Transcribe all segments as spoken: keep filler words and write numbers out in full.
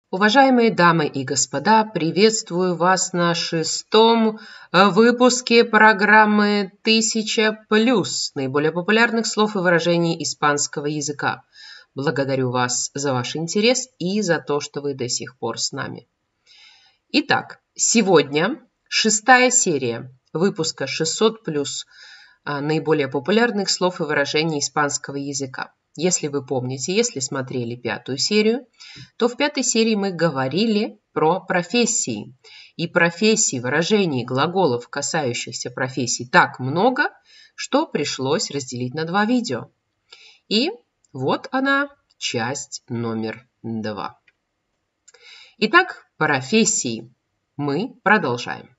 Уважаемые дамы и господа, приветствую вас на шестом выпуске программы «Тысяча плюс» наиболее популярных слов и выражений испанского языка. Благодарю вас за ваш интерес и за то, что вы до сих пор с нами. Итак, сегодня шестая серия выпуска шестьсот плюс наиболее популярных слов и выражений испанского языка. Если вы помните, если смотрели пятую серию, то в пятой серии мы говорили про профессии. И профессий, выражений, глаголов, касающихся профессий, так много, что пришлось разделить на два видео. И вот она, часть номер два. Итак, профессии. Мы продолжаем.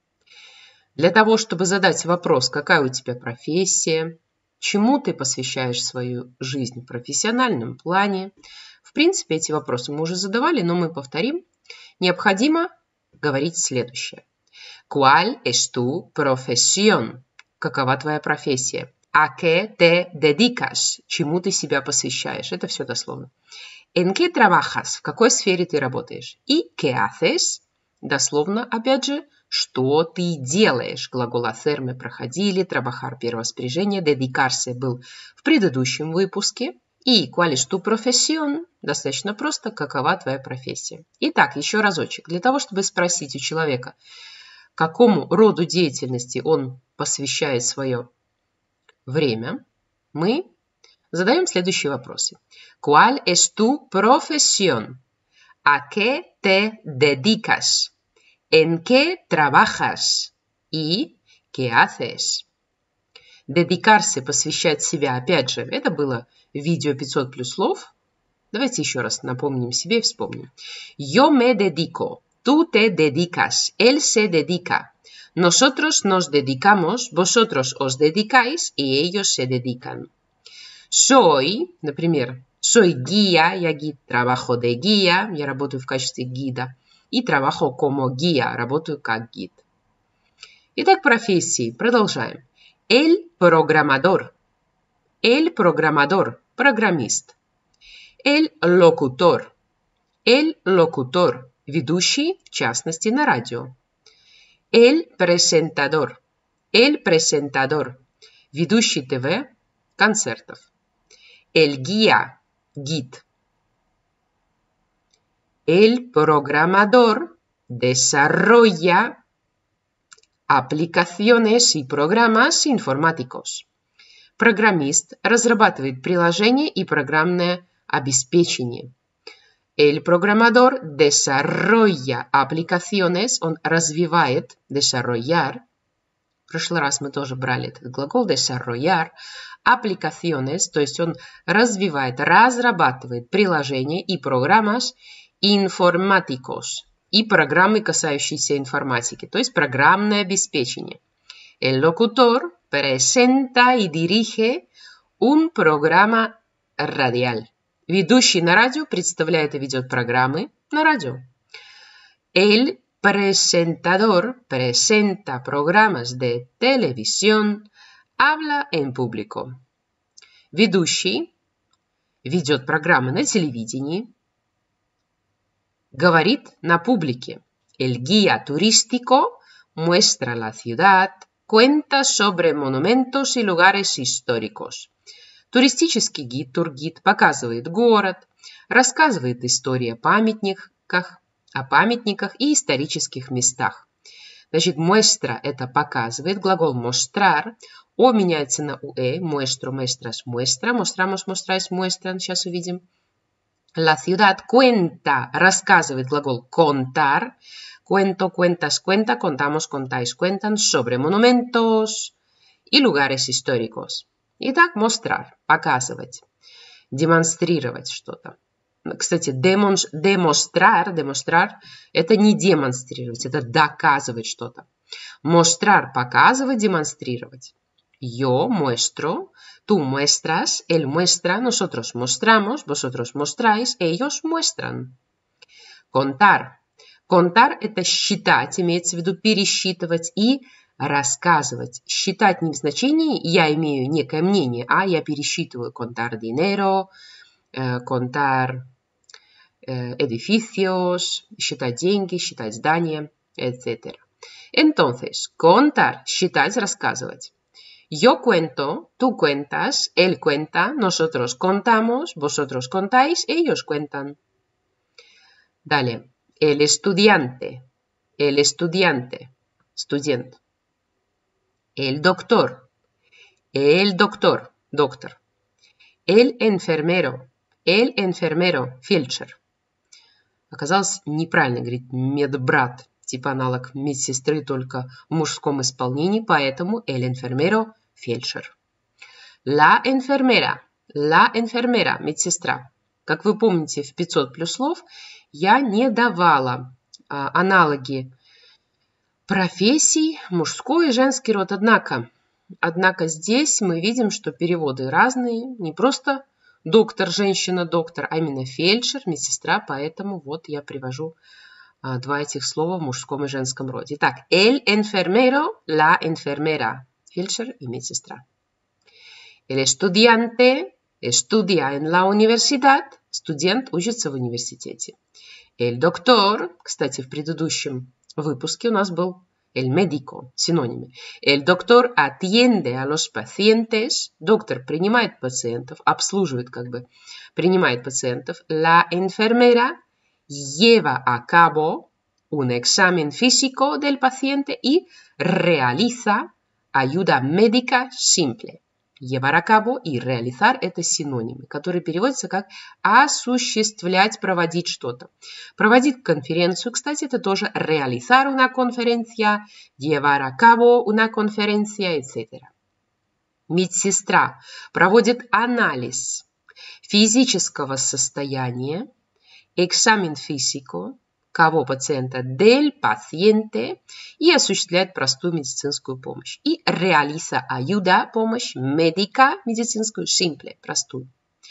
Для того, чтобы задать вопрос, какая у тебя профессия, чему ты посвящаешь свою жизнь в профессиональном плане. В принципе, эти вопросы мы уже задавали, но мы повторим. Необходимо говорить следующее. ¿Cuál es tu profesión? Какова твоя профессия? ¿A qué te dedicas? Чему ты себя посвящаешь? Это все дословно. ¿En qué trabajas? В какой сфере ты работаешь? ¿Y qué haces? Дословно, опять же, что ты делаешь? Глагол hacer мы проходили, trabajar первое спряжение, dedicarse был в предыдущем выпуске. И ¿cuál es tu profesión? Достаточно просто, какова твоя профессия. Итак, еще разочек. Для того, чтобы спросить у человека, какому роду деятельности он посвящает свое время, мы задаем следующие вопросы. ¿Cuál es tu profesión? ¿A qué te dedicas? ¿En qué trabajas? ¿Y qué haces? Dedicarse, посвящать себя, опять же, это было видео пятьсот плюс слов. Давайте еще раз напомним себе и вспомним. Yo me dedico, tú te dedicas, él se dedica. Nosotros nos dedicamos, vosotros os dedicáis y ellos se dedican. Soy, например, soy guía, я гид, trabajo de guía, я работаю в качестве гида. И trabajo como guía, работаю как гид. Итак, профессии. Продолжаем. El programador. El programador. Программист. El locutor. El locutor. Ведущий, в частности, на радио. El presentador. El presentador. Ведущий ТВ, концертов. El guía. Гид. El programador desarrolla aplicaciones y programas informáticos. Программист разрабатывает приложения и программное обеспечение. El programador desarrolla aplicaciones, он развивает, desarrollar. В прошлый раз мы тоже брали этот глагол desarrollar. Aplicaciones, то есть он развивает, разрабатывает приложения и программas informáticos и программы, касающиеся информатики, то есть программное обеспечение. El locutor presenta y dirige un programa radial. Ведущий на радио представляет и ведет программы на радио. El presentador presenta programas de televisión, habla en público. Ведущий ведет программы на телевидении, говорит на публике. El guía turístico muestra la ciudad, cuenta sobre monumentos y lugares históricos. Туристический гид, тургид, показывает город, рассказывает истории о памятниках, о памятниках и исторических местах. Значит, muestra – это показывает, глагол mostrar, о меняется на уэ, muestro, muestras, muestra, mostramos, mostráis, muestran, сейчас увидим. La ciudad cuenta, рассказывает глагол contar, cuento, cuentas, cuenta, contamos, contáis, cuentan sobre monumentos y lugares históricos. Итак, mostrar, показывать, демонстрировать что-то. Кстати, демонстrar, демонстrar – это не демонстрировать, это доказывать что-то. Mostrar – показывать, демонстрировать. Yo muestro, tú muestras, él muestra, nosotros mostramos, vosotros mostráis, ellos muestran. Contar. Contar – это считать, имеется в виду пересчитывать и рассказывать. Считать не в значении я имею некое мнение, а я пересчитываю. Contar dinero, contar э, edificios, считать деньги, считать здания, et cetera. Entonces, contar, считать, рассказывать. Yo cuento, tú cuentas, él cuenta, nosotros contamos, vosotros contáis, ellos cuentan. Далее. El estudiante, el estudiante, студент. El doctor, el doctor, доктор. El enfermero, el enfermero, фельдшер. Оказалось неправильно говорить медбрат, типа аналог медсестры, только в мужском исполнении, поэтому el enfermero, фельдшер. La enfermera, la enfermera, медсестра. Как вы помните, в пятьсот плюс слов я не давала а, аналоги профессий, мужской и женский род. Однако, однако здесь мы видим, что переводы разные, не просто доктор, женщина, доктор, а именно фельдшер, медсестра, поэтому вот я привожу а, два этих слова в мужском и женском роде. Итак, el enfermero, la enfermera, фельдшер и медсестра. El estudiante estudia en la universidad, студент учится в университете. El doctor, кстати, в предыдущем выпуске у нас был el médico, синонимы. El doctor atiende a los pacientes, доктор принимает пациентов, обслуживает как бы, принимает пациентов. La enfermera lleva a cabo un examen físico del paciente y realiza ayuda médica simple. Llevar a cabo и realizar – это синонимы, которые переводятся как осуществлять, проводить что-то. Проводить конференцию, кстати, это тоже realizar una conferencia, llevar a cabo una conferencia, et cetera. Медсестра проводит анализ физического состояния, экзамен физико, кого пациента, del paciente, и осуществляет простую медицинскую помощь. И realiza ayuda, помощь, médica, медицинскую, simple, простую.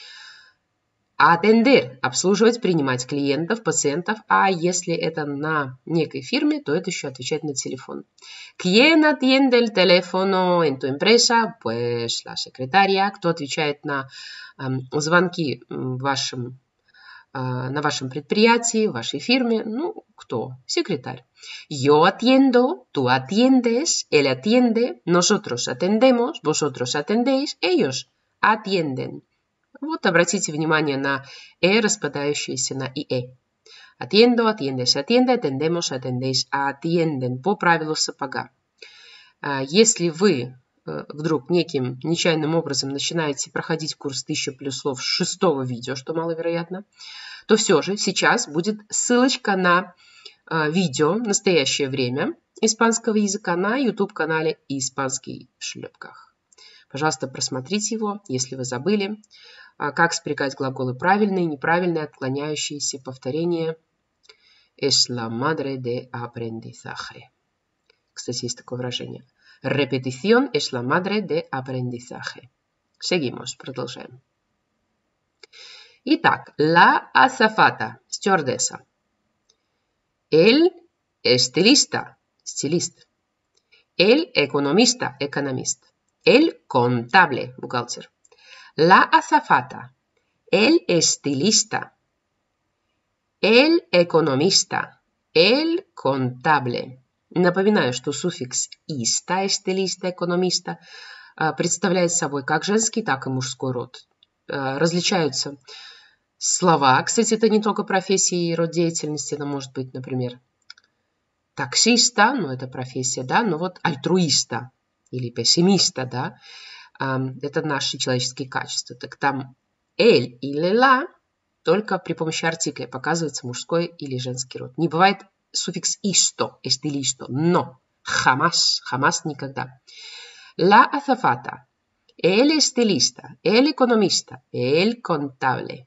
Atender, обслуживать, принимать клиентов, пациентов, а если это на некой фирме, то это еще отвечать на телефон. ¿Quién atiende el teléfono en tu empresa? Pues la secretaria. Кто отвечает на э, звонки в вашем на вашем предприятии, в вашей фирме, ну, кто? Секретарь. Yo atiendo, tú atiendes, él atiende, nosotros atendemos, vosotros atendéis, ellos atienden. Вот обратите внимание на «э», распадающиеся на «и-э». Atiendo, atiendes, atiende, atendemos, atendéis, atienden, по правилу сапога. Если вы вдруг неким нечаянным образом начинаете проходить курс тысяча плюс слов с шестого видео, что маловероятно, то все же сейчас будет ссылочка на э, видео «Настоящее время» испанского языка на YouTube-канале «Испанский в шлепках». Пожалуйста, просмотрите его, если вы забыли, э, как спрягать глаголы правильные, неправильные, отклоняющиеся повторения. Es la madre de aprendizaje. Кстати, есть такое выражение. Repetición es la madre de aprendizaje. Seguimos, продолжаем. Итак, la azafata, стюардесса. El estilista, стилист. El economista, экономист. El contable, бухгалтер. La azafata, el estilista, el economista, el contable. Напоминаю, что суффикс «иста», «эстелиста», «экономиста» представляет собой как женский, так и мужской род. Различаются слова. Кстати, это не только профессия и род деятельности. Это может быть, например, таксиста, ну, это профессия, да, но вот альтруиста или пессимиста, да, это наши человеческие качества. Так там «эль» или «ла» только при помощи артикля показывается мужской или женский род. Не бывает суффикс «исто», «эстилисто», но, jamás, jamás никогда. La azafata, el estilista, el economista, el contable.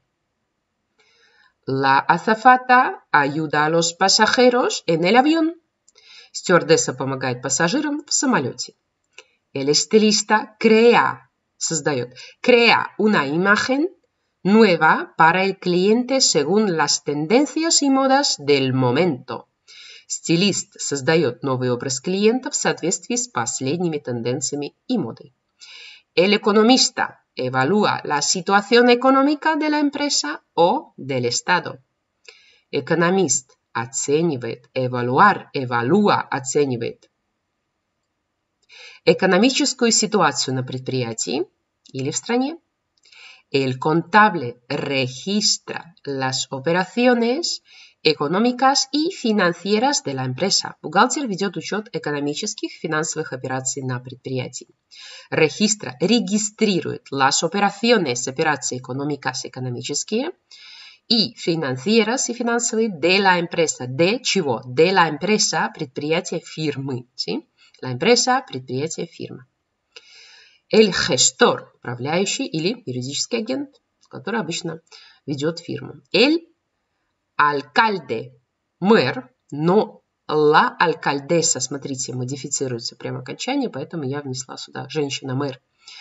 La azafata ayuda a los pasajeros en el avión. Стюардесса помогает пассажирам в самолете. El estilista crea, создает, crea una imagen nueva para el cliente según las tendencias y modas del momento. Стилист создает новый образ клиента в соответствии с последними тенденциями и модой. El economista evalúa la situación económica de la empresa o del Estado. Экономист оценивает, эвалуар, эвалуа, оценивает экономическую ситуацию на предприятии или в стране. El contable registra las operaciones económicas y financieras de la empresa. Бухгалтер ведет учет экономических финансовых операций на предприятии. Registra, регистрирует las operaciones, операции económicas, экономические, и financieras, и финансовые, de la empresa. De чего? De la empresa, предприятие фирмы. ¿Sí? La empresa, предприятие фирмы. El gestor, управляющий или юридический агент, который обычно ведет фирму. El alcalde, мэр, но la alcaldesa, смотрите, модифицируется прямо окончание, поэтому я внесла сюда женщина-мэр.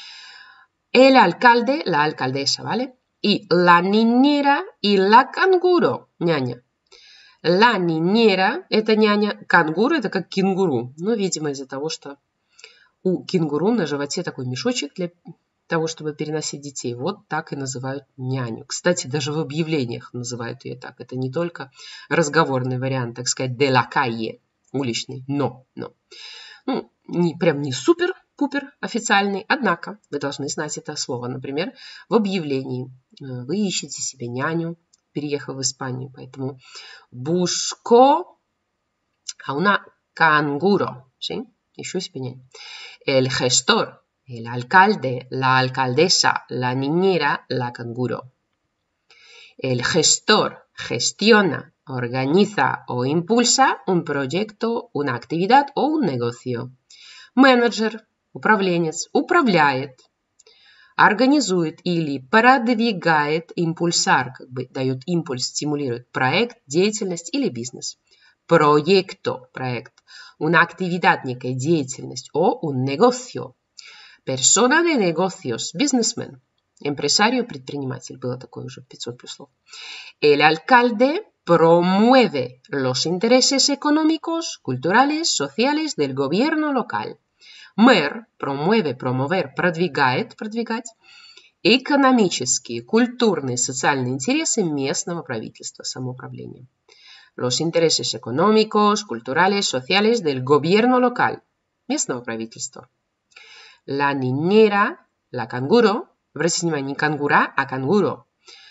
El alcalde, la alcaldesa, ¿vale? И la niñera y la canguro, няня. La niñera – это няня, кангуру – это как кенгуру. Ну, видимо, из-за того, что у кенгуру на животе такой мешочек для того, чтобы переносить детей. Вот так и называют няню. Кстати, даже в объявлениях называют ее так. Это не только разговорный вариант, так сказать, de la calle, уличный, но, но. Ну, не, прям не супер-пупер официальный, однако вы должны знать это слово. Например, в объявлении вы ищете себе няню, переехав в Испанию, поэтому busco a una canguro, ¿sí? Ищу себе няню. El gestor, el alcalde, la alcaldesa, la niñera, la canguro. El gestor gestiona, organiza o impulsa un proyecto, una actividad o un negocio. Менеджер, управленец, управляет, организует или продвигает, импульсар, как бы дает импульс, стимулирует проект, деятельность или бизнес. Proyecto, проект. Una actividad, некая деятельность. O un negocio. Persona de negocios, бизнесмен. Empresario, предприниматель. Было такое уже пятьсот плюс слов. El alcalde promueve los intereses económicos, culturales, sociales del gobierno local. Мэр, promueve, promover, продвигает, продвигать. Экономические, культурные, социальные интересы местного правительства, самоуправления. Los intereses económicos, culturales, sociales del gobierno local, местного правительства. La niñera, la canguro, обратите внимание, не кангура, а canguro.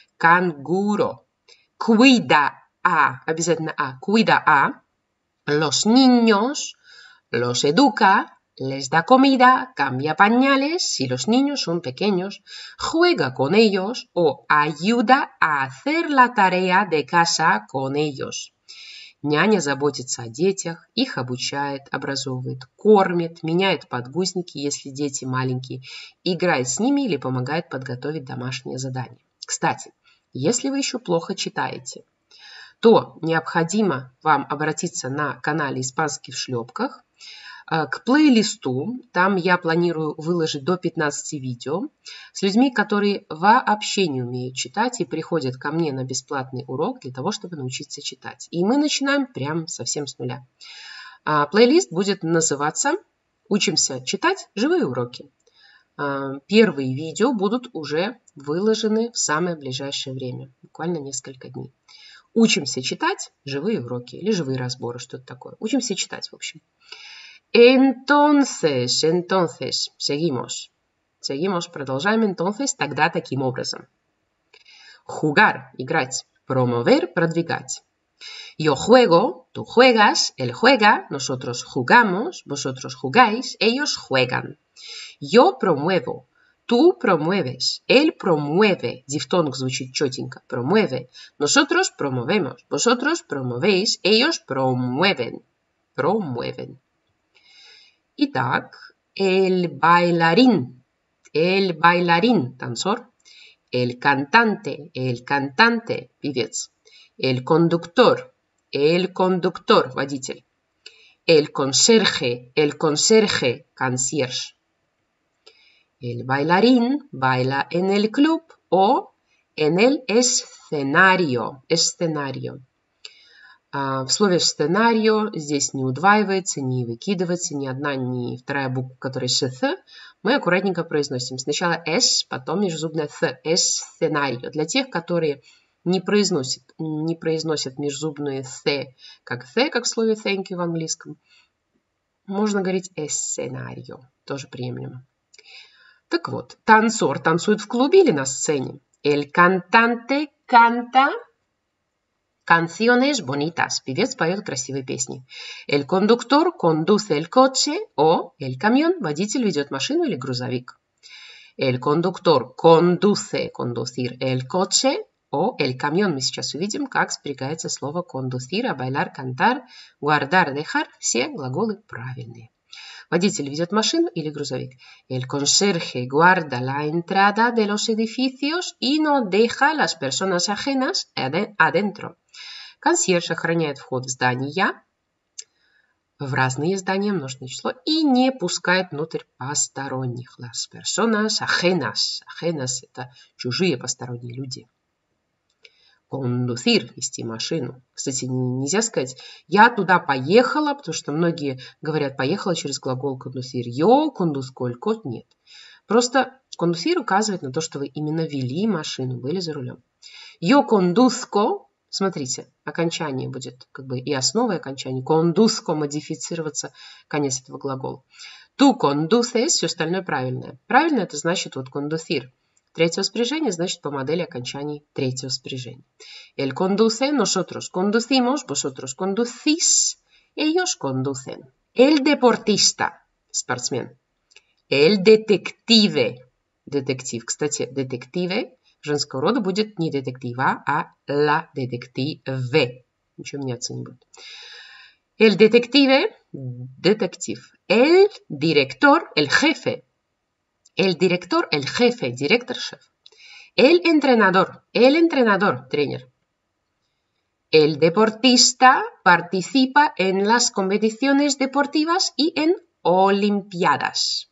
Canguro. Cuida a, обязательно a, cuida a, los niños, los educa, les da comida, cambia pañales si los niños son pequeños, juega con ellos o ayuda a hacer la tarea de casa con ellos. Няня заботится о детях, их обучает, образовывает, кормит, меняет подгузники, если дети маленькие, играет с ними или помогает подготовить домашнее задание. Кстати, если вы еще плохо читаете, то необходимо вам обратиться на канале «Испанский в шлепках» к плейлисту. Там я планирую выложить до пятнадцати видео с людьми, которые вообще не умеют читать и приходят ко мне на бесплатный урок для того, чтобы научиться читать. И мы начинаем прям совсем с нуля. Плейлист будет называться «Учимся читать. Живые уроки». Первые видео будут уже выложены в самое ближайшее время, буквально несколько дней. Учимся читать. Живые уроки или живые разборы, что-то такое. Учимся читать, в общем. Entonces, entonces, seguimos. Seguimos, продолжаем. Entonces, тогда таким образом. Jugar, играть. Promover, продвигать. Yo juego, tú juegas, él juega, nosotros jugamos, vosotros jugáis, ellos juegan. Yo promuevo, tú promueves, él promueve, дифтонг звучит четенько, promueve. Nosotros promovemos, vosotros promovéis, ellos promueven, promueven. Итак, el bailarín, el bailarín, танцор, el cantante, el cantante, певец, el conductor, el conductor, водитель, el conserje, el conserje, concierge. El bailarín baila en el club o en el escenario, escenario. В слове «сценарио» здесь не удваивается, не выкидывается ни одна, ни вторая буква, которая «с», мы аккуратненько произносим. Сначала «с», потом межзубная «th», «эсценарио». Для тех, которые не произносит, не произносят межзубные «th», как «the», как в слове thank you в английском. Можно говорить «escenario», тоже приемлемо. Так вот, танцор танцует в клубе или на сцене? El cantante canta canciones bonitas. Певец поет красивые песни. El conductor conduce el coche o el camión. Водитель ведет машину или грузовик. El conductor conduce, conducir el coche o el camión. Мы сейчас увидим, как спрягается слово conducir, а bailar, cantar, guardar, dejar. Все глаголы правильные. Водитель ведет машину или грузовик. El conserje guarda la entrada de los edificios y no deja las personas ajenas adentro. Консьерж охраняет вход в здания, в разные здания, множественное число, и не пускает внутрь посторонних. Las personas ajenas. Ajenas – это чужие посторонние люди. Conducir – вести машину. Кстати, нельзя сказать «я туда поехала», потому что многие говорят «поехала» через глагол conducir. Yo conduzco el coche. Нет. Просто conducir указывает на то, что вы именно вели машину, были за рулем. Yo conduzco. Смотрите, окончание будет как бы и основа, и окончание. Conduzco модифицироваться конец этого глагола. Tu conduces, все остальное правильное. Правильно это значит вот conducir. Третье спряжение значит по модели окончаний третьего спряжения. El conduce, nosotros conducimos, vosotros conducís, ellos conducen. El deportista, спортсмен. El detective, детектив. Кстати, детективе женского рода будет не детектива, а la detective. Ничего меняться не будет. El detective, детектив. El director, el jefe. El director, el jefe, директор-шеф. El entrenador, el entrenador, тренер. El deportista participa en las competiciones deportivas y en olimpiadas.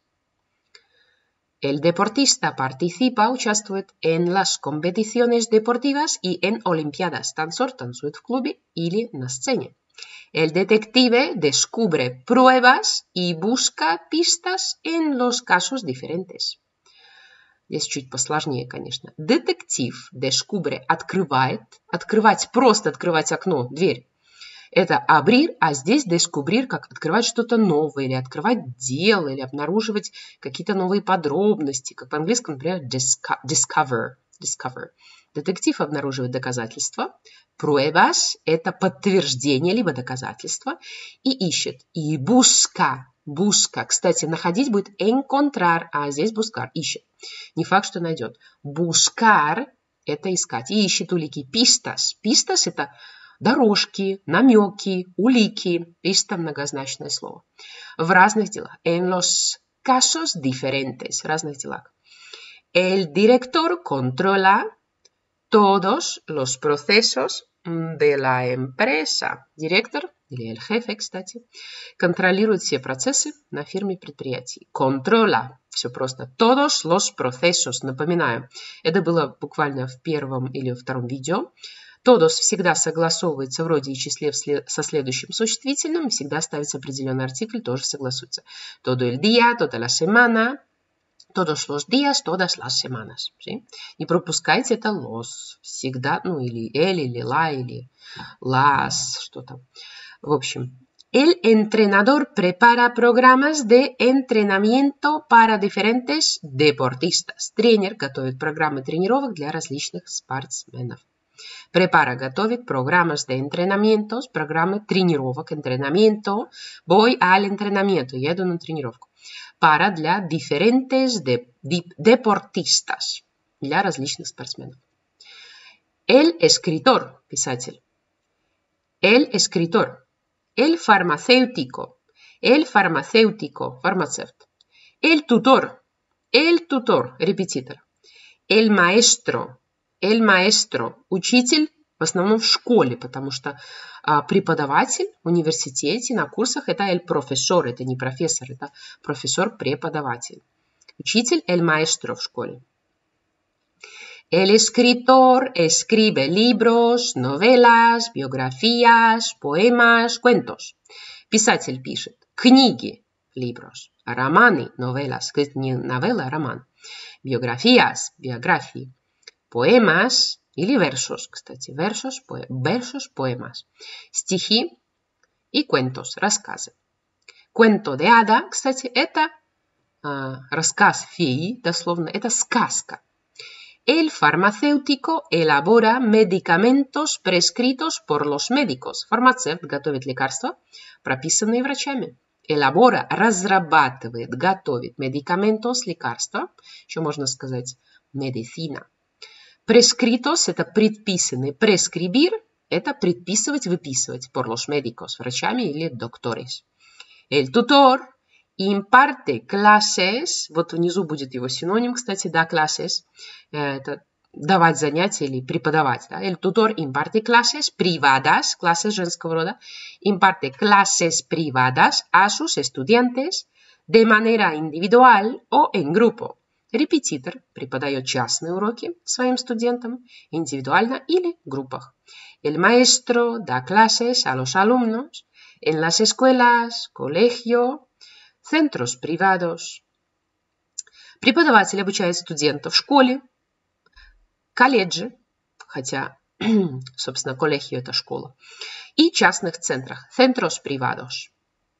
El deportista participa, участвует en las competiciones deportivas y en olimpiadas. Танцор танцует в клубе или на сцене. El detective descubre pruebas y busca pistas en los casos diferentes. Здесь чуть посложнее, конечно. Детектив, descubre, открывает. Открывать, просто открывать окно, дверь. Это abrir, а здесь descubrir, как открывать что-то новое, или открывать дело, или обнаруживать какие-то новые подробности, как в английском, например, discover. discover. Детектив обнаруживает доказательства. Pruebas – это подтверждение, либо доказательство. И ищет. И busca. Busca. Кстати, находить будет encontrar, а здесь buscar. Ищет. Не факт, что найдет. Buscar – это искать. И ищет улики. Pistas. Pistas – это дорожки, намеки, улики. Pista – многозначное слово. В разных делах. En los casos diferentes. В разных делах. El director controla todos los procesos de la empresa. Директор, или el jefe, кстати, контролирует все процессы на фирме-предприятии. Controla. Все просто. Todos los procesos. Напоминаю, это было буквально в первом или втором видео. Todos всегда согласовывается в роде и числе со следующим существительным. Всегда ставится определенный артикль, тоже согласуется. Todo el día, toda la semana. Todos los días, todas las semanas. ¿Sí? Не пропускайте это los. Всегда, ну или el, или la, или las, что там. В общем, el entrenador prepara programas de entrenamiento para diferentes deportistas. Тренер готовит программы тренировок для различных спортсменов. Prepara готовит programas de entrenamiento, программы тренировок, entrenamiento. Voy al entrenamiento, еду на тренировку. Para для diferentes de, de, deportistas, для различных спортсменов. El escritor, писатель. El escritor. El farmacéutico. El farmacéutico, фармацевт. El tutor. El tutor, репетитор. El maestro. El maestro, учитель, в основном в школе, потому что а, преподаватель в университете на курсах это el profesor, это не профессор, это профессор-преподаватель. Учитель el maestro в школе. El escritor escribe libros, novelas, biografías, poemas, cuentos. Писатель пишет книги, libros, романы, novelas, не новелла, а роман. Biografías, биографии. Poemas, или versos, кстати, versos, versos, poemas, стихи и cuentos, рассказы. Cuento de hada, кстати, это э, рассказ феи, дословно, это сказка. El farmacéutico elabora medicamentos prescritos por los médicos. Фармацевт готовит лекарства, прописанные врачами. Elabora разрабатывает, готовит medicamentos, лекарства, еще можно сказать medicina. Prescritos – это предписанный, prescribir – это предписывать, выписывать, por los médicos, врачами или doctores. El tutor imparte clases, вот внизу будет его синоним, кстати, да, clases, это давать занятия или преподавать. Да? El tutor imparte clases privadas, clases женского рода, imparte clases privadas a sus estudiantes de manera individual o en grupo. Репетитор преподает частные уроки своим студентам, индивидуально или в группах. El maestro da clases a los alumnos en las escuelas, colegio, centros privados. Преподаватель обучает студентов в школе, колледже, хотя, собственно, colegio – это школа, и частных центрах, centros privados.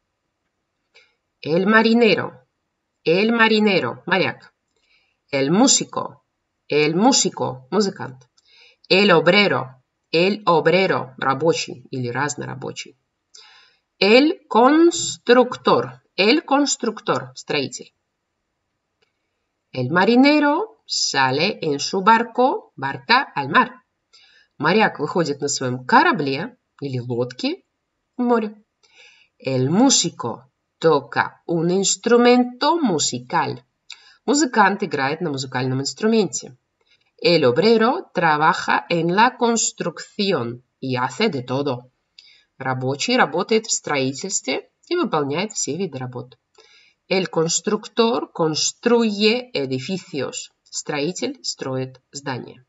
El marinero, el marinero, моряк. El músico, el músico, музыкант. El obrero, el obrero, рабочий или разнорабочий. El constructor, el constructor, строитель. El marinero sale en su barco, barca al mar. Моряк выходит на своем корабле или лодке в море. El músico toca un instrumento musical. Музыкант играет на музыкальном инструменте. El obrero trabaja en la construcción y hace de todo. Рабочий работает в строительстве и выполняет все виды работ. El constructor construye edificios. Строитель строит здания.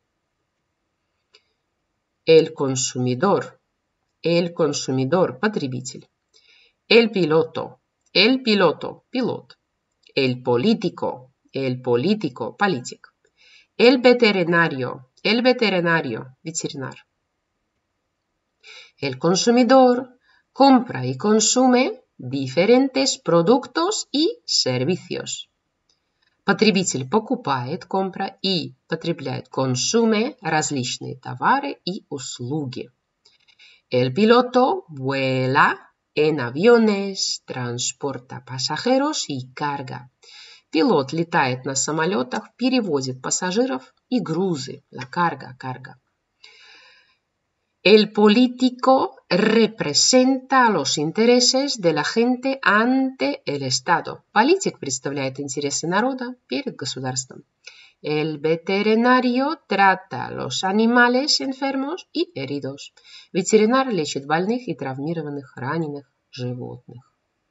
El consumidor. El consumidor. Потребитель. El piloto. El piloto. Пилот. El político. El político, политик. El veterinario, el veterinario, ветеринар. El consumidor compra y consume diferentes productos y servicios. Потребитель покупает, compra, и потребляет, consume, различные товары и услуги. El piloto vuela en aviones, transporta pasajeros y carga. Пилот летает на самолетах, перевозит пассажиров и грузы. La carga, carga. El político representa los intereses de la gente ante el Estado. Политик представляет интересы народа перед государством. El veterinario trata los animales enfermos y heridos. Ветеринар лечит больных и травмированных, раненых животных.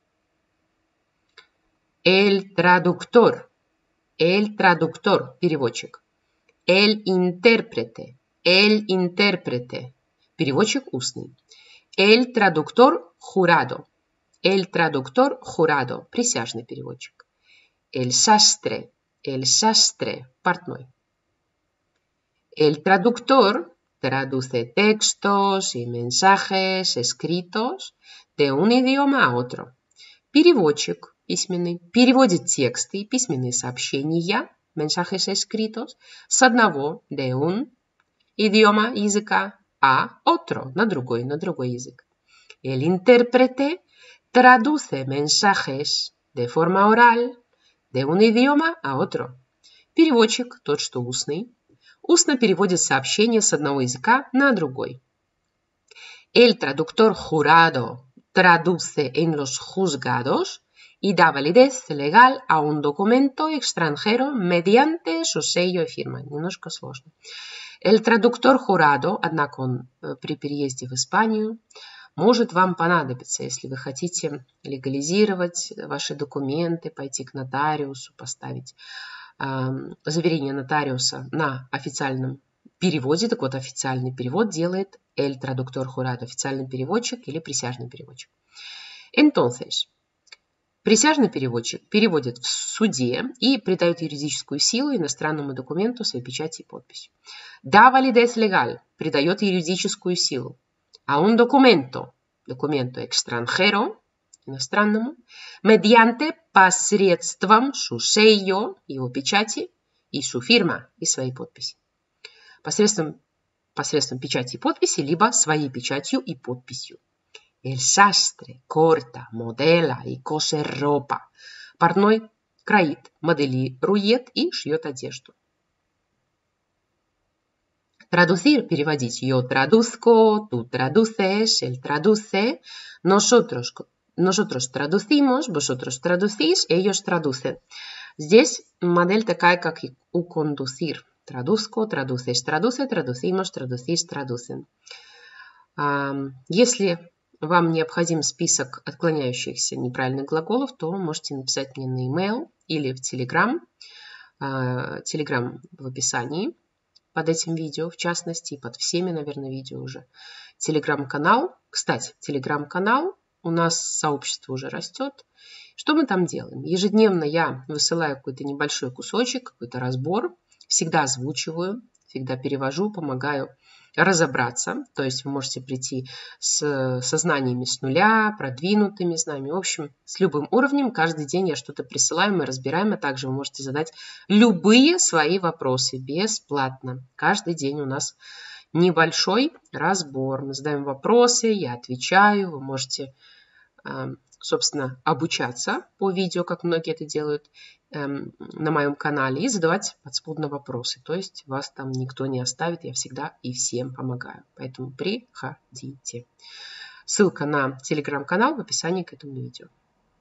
El traductor, el traductor, переводчик. El intérprete, el intérprete, переводчик устный. El traductor jurado, el traductor jurado, присяжный переводчик. El sastre, el sastre, портной. El traductor traduce textos y mensajes escritos de un idioma a otro. Переводчик письменный переводит тексты и письменные сообщения, mensajes escritos, с одного, de un, idioma, языка, a otro, на другой, на другой язык. El intérprete traduce mensajes de forma oral de un idioma a otro. Переводчик, тот, что устный, устно переводит сообщение с одного языка на другой. El traductor jurado traduce en los juzgados y da validez legal a un documento extranjero mediante su sello y firma. Немножко сложно. El traductor jurado, однако он при переезде в Испанию, может вам понадобиться, если вы хотите легализировать ваши документы, пойти к нотариусу, поставить э, заверение нотариуса на официальном переводе. Так вот, официальный перевод делает el traductor jurado, официальный переводчик или присяжный переводчик. Entonces, Присяжный переводчик переводит в суде и придает юридическую силу иностранному документу своей печати и подписью. Da validez legal придает юридическую силу. A un documento, документу extranjero, иностранному, mediante посредством su sello, его печати, и su firma, и своей подписи. Посредством, посредством печати и подписи, либо своей печатью и подписью. El sastre corta, modela y cose ropa. Портной кроит, моделирует и шьет одежду. Traducir, переводить. Yo traduzco, tú traduces, él traduce. Nosotros, nosotros traducimos, vosotros traducís, ellos traducen. Здесь модель такая, как и у conducir. Traduzco, traduces, traduce, traducimos, traducís, traducen. Если вам необходим список отклоняющихся неправильных глаголов, то можете написать мне на e-mail или в Telegram. Telegram в описании под этим видео, в частности, и под всеми, наверное, видео уже. Telegram-канал. Кстати, Telegram-канал, у нас сообщество уже растет. Что мы там делаем? Ежедневно я высылаю какой-то небольшой кусочек, какой-то разбор. Всегда озвучиваю, всегда перевожу, помогаю разобраться. То есть вы можете прийти с, со знаниями с нуля, продвинутыми знаниями. В общем, с любым уровнем. Каждый день я что-то присылаю, мы разбираем. А также вы можете задать любые свои вопросы бесплатно. Каждый день у нас небольшой разбор. Мы задаем вопросы, я отвечаю. Вы можете, собственно, обучаться по видео, как многие это делают на моем канале, и задавать подспудно вопросы. То есть вас там никто не оставит, я всегда и всем помогаю. Поэтому приходите. Ссылка на телеграм-канал в описании к этому видео.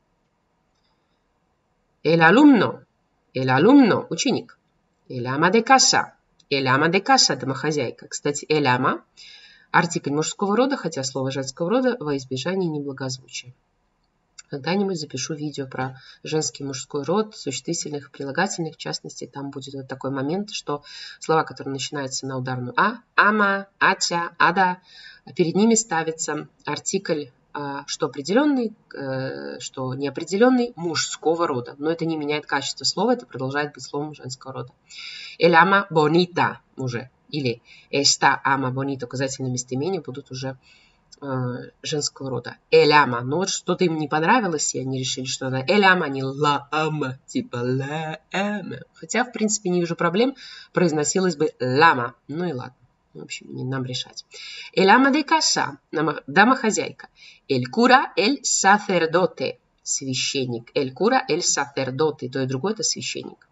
El alumno. El alumno. Ученик. El ama de casa. El ama de casa. Домохозяйка. Кстати, el ama артикль мужского рода, хотя слово женского рода во избежание неблагозвучия. Когда-нибудь запишу видео про женский и мужской род, существительных, прилагательных. В частности, там будет вот такой момент, что слова, которые начинаются на ударную «а», «ама», «атя», «ада», перед ними ставится артикль, что определенный, что неопределенный мужского рода. Но это не меняет качество слова, это продолжает быть словом женского рода. «El ama bonita» уже, или «esta ama bonita» указательные местоимения будут уже женского рода. El ama. Но вот что-то им не понравилось, и они решили, что она el ama, не la ama, типа la ama. Хотя, в принципе, не вижу проблем. Произносилось бы lama. Ну и ладно. В общем, не нам решать. El ama de casa. Домохозяйка. El cura, el sacerdote. Священник. El cura, el sacerdote. То и другое это священник.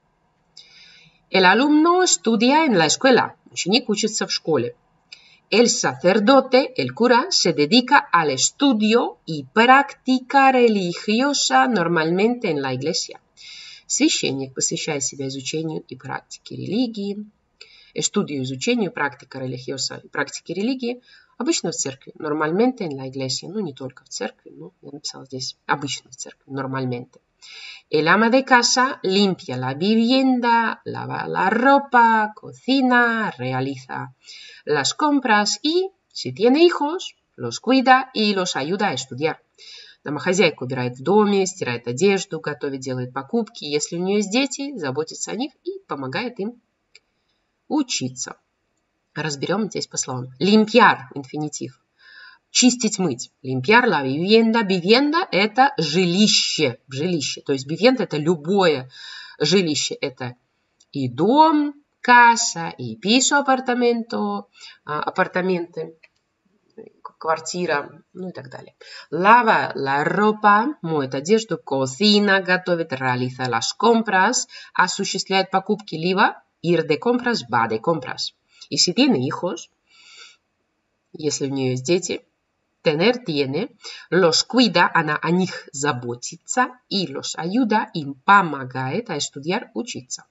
El alumno estudia en la escuela. Ученик учится в школе. El sacerdote, el cura, se dedica al estudio y práctica religiosa normalmente en la iglesia. Священник посвящает себя изучению и практике религии. Estudio, изучению, практика religiosa и практике религии обычно в церкви. Normalmente en la iglesia. Ну, не только в церкви, но я написала здесь обычно в церкви. Normalmente. El ama de casa limpia la vivienda, lava la ropa, cocina, realiza las compras y, si tiene hijos, los cuida y los ayuda a estudiar. Домохозяйка убирает в доме, стирает одежду, готовит, делает покупки. Если у нее есть дети, заботится о них и помогает им учиться. Разберем здесь по словам. Limpiar, инфинитив. Чистить, мыть. Limpiar la vivienda. Vivienda – это жилище. Жилище. То есть vivienda – это любое жилище. Это и дом, casa, и piso, апартаменто, апартаменты, квартира, ну и так далее. Lava la ropa, моет одежду, cocina, готовит, realiza las compras, осуществляет покупки, либо ir de compras, va de compras. И si tiene hijos, если у нее есть дети, tener tiene, los cuida, она о них заботится, и los ayuda, им помогает, а estudiar, учиться.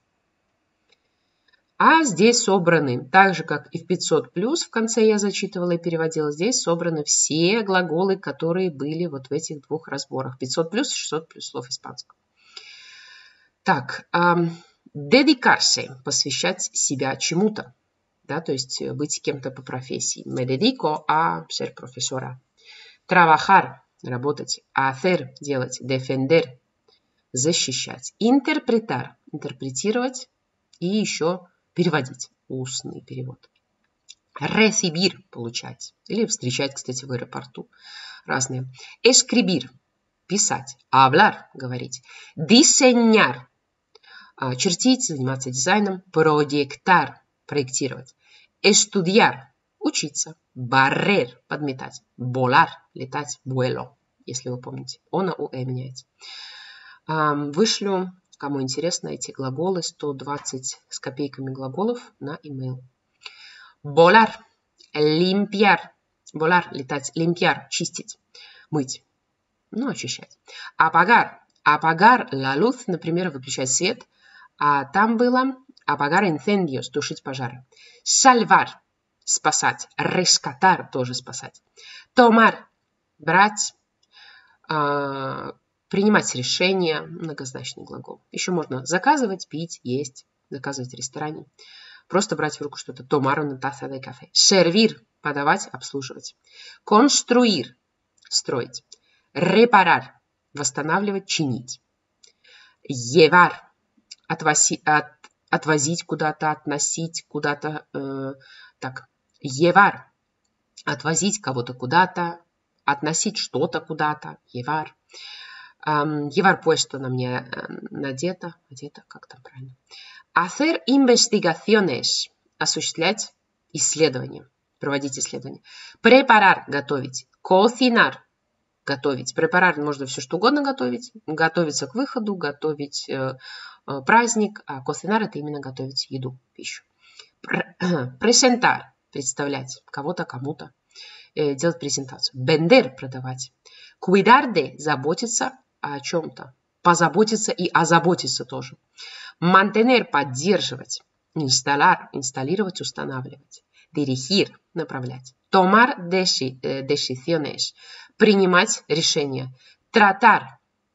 А здесь собраны, так же, как и в пятьсот плюс, в конце я зачитывала и переводила, здесь собраны все глаголы, которые были вот в этих двух разборах. пятьсот плюс и шестьсот плюс слов испанского. Так, эм, dedicarse, посвящать себя чему-то. Да, то есть быть кем-то по профессии. Me dedico a ser profesora. Trabajar, работать. Hacer, делать. Defender, защищать. Интерпретар – интерпретировать и еще переводить. Устный перевод. Recibir – получать. Или встречать, кстати, в аэропорту. Разные. Escribir – писать. Hablar – говорить. Diseñar – чертить, заниматься дизайном. Proyectar – проектировать. Estudiar – учиться. Barrer – подметать. Volar – летать. Vuelo, если вы помните. О на у э меняется. Вышлю, кому интересно, эти глаголы, сто двадцать с копейками глаголов на email. Volar – limpiar. Volar – летать. Limpiar – чистить. Мыть. Ну, очищать. Apagar. Apagar la luz, например, выключать свет. А там было apagar incendios – тушить пожары. Salvar – спасать. Rescatar – тоже спасать. Tomar – брать. Э, принимать решения. Многозначный глагол. Еще можно заказывать, пить, есть. Заказывать в ресторане. Просто брать в руку что-то. Tomar una taza de café. Servir – подавать, обслуживать. Construir – строить. Reparar – восстанавливать, чинить. Llevar – отвози, от, отвозить куда-то, относить куда-то. Э, так, llevar – отвозить кого-то куда-то, относить что-то куда-то. Llevar. Um, llevar puesto на мне надето. Одето, как там правильно? Hacer investigaciones – осуществлять исследования, проводить исследования. Preparar – готовить. Cocinar – готовить. Preparar можно все что угодно готовить. Готовиться к выходу, готовить э, э, праздник. А cocinar – это именно готовить еду, пищу. Presentar – представлять кого-то, кому-то. Э, делать презентацию. Vender – продавать. Cuidar de – заботиться о чем-то. Позаботиться и озаботиться тоже. Mantener – поддерживать. Instalar – инсталлировать, устанавливать. Dirigir – направлять. Tomar decisiones – принимать решения. Tratar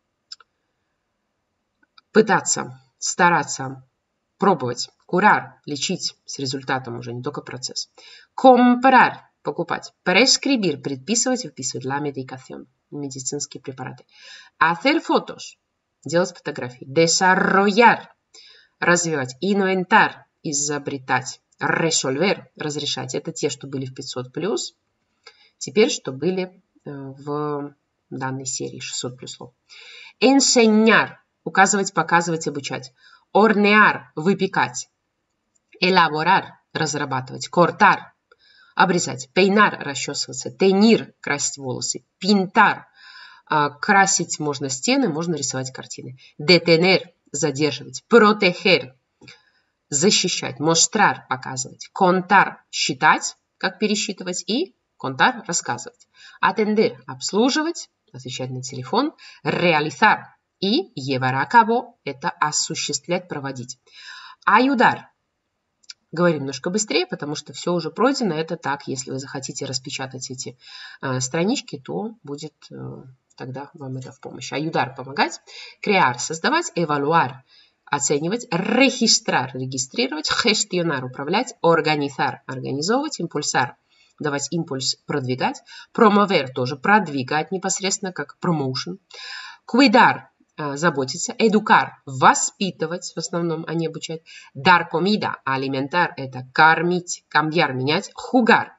– пытаться, стараться, пробовать. Curar – лечить с результатом уже, не только процесс. Comprar – покупать. Prescribir – предписывать, выписывать. La medicación – медицинские препараты. Hacer fotos – делать фотографии. Desarrollar – развивать. Inventar – изобретать. Resolver – разрешать. Это те, что были в пятьсот плюс. Теперь, что были в данной серии шестьсот плюс слов. Enseñar – указывать, показывать, обучать. Hornear – выпекать. Elaborar – разрабатывать. Cortar – обрезать. Peinar – расчесываться. Teñir – красить волосы. Pintar – красить можно стены, можно рисовать картины. Detener – задерживать. Proteger – защищать. Mostrar – показывать. Contar – считать, как пересчитывать. И contar – рассказывать. Atender – обслуживать, отвечать на телефон. Realizar и llevar a cabo – это осуществлять, проводить. Ayudar – говорим немножко быстрее, потому что все уже пройдено. Это так, если вы захотите распечатать эти э, странички, то будет э, тогда вам это в помощь. Ayudar – помогать. Crear – создавать. Evaluar – оценивать. Registrar – регистрировать. Gestionar – управлять. Organizar – организовывать. Impulsar – давать импульс, продвигать. Promover – тоже продвигать непосредственно, как promotion. Cuidar – заботиться. Educar – воспитывать в основном, а не обучать. Dar comida – alimentar – это кормить. Cambiar – менять. Jugar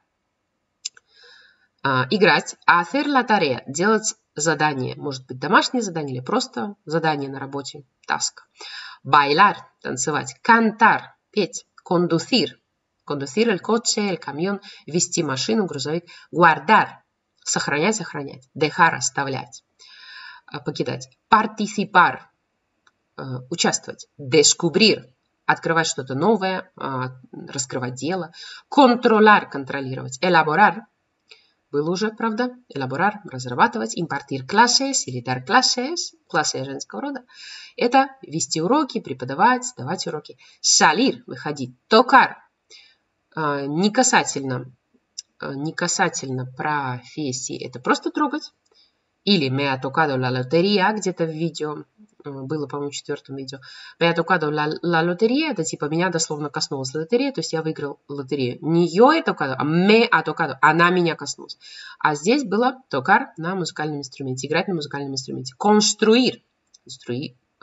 – играть. Hacer la tarea – делать задание. Может быть, домашнее задание или просто задание на работе. Task. Bailar – танцевать. Cantar – петь. Conducir – Conducir el coche, el camión, вести машину, грузовик. Guardar – сохранять, сохранять. Dejar – оставлять, покидать. Participar – участвовать. Descubrir – открывать что-то новое, раскрывать дело. Controlar – контролировать. Elaborar – было уже, правда. Elaborar – разрабатывать. Impartir clases или dar clases, классы женского рода. Это вести уроки, преподавать, давать уроки. Salir – выходить. Tocar – Не касательно, не касательно профессии, это просто трогать. Или me ha tocado la lotería, где-то в видео, было, по-моему, в четвертом видео. Me ha tocado la, la lotería, это типа меня дословно коснулась лотерея, то есть я выиграл лотерею. Не yo he tocado, а me ha tocado, она меня коснулась. А здесь было tocar на музыкальном инструменте, играть на музыкальном инструменте. Construir,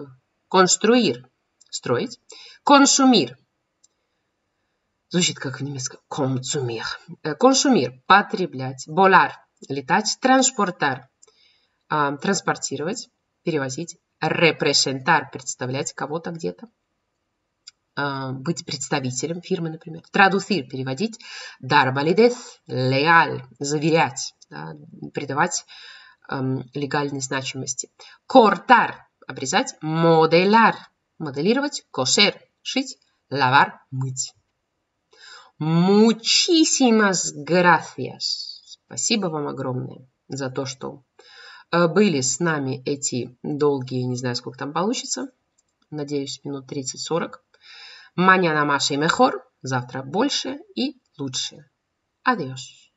Construir – строить. Consumir – звучит как в немецком. Consumir. Consumir – потреблять. Volar – летать. Transportar – транспортировать, перевозить. Representar – представлять кого-то где-то. Быть представителем фирмы, например. Traducir – переводить. Dar validez legal – заверять, да, придавать эм, легальной значимости. Cortar – обрезать. Modelar – моделировать. Coser – шить. Lavar – мыть. Muchísimas gracias. Спасибо вам огромное за то, что были с нами эти долгие, не знаю, сколько там получится. Надеюсь, минут тридцать-сорок. Mañana más y mejor. Завтра больше и лучше. Adiós.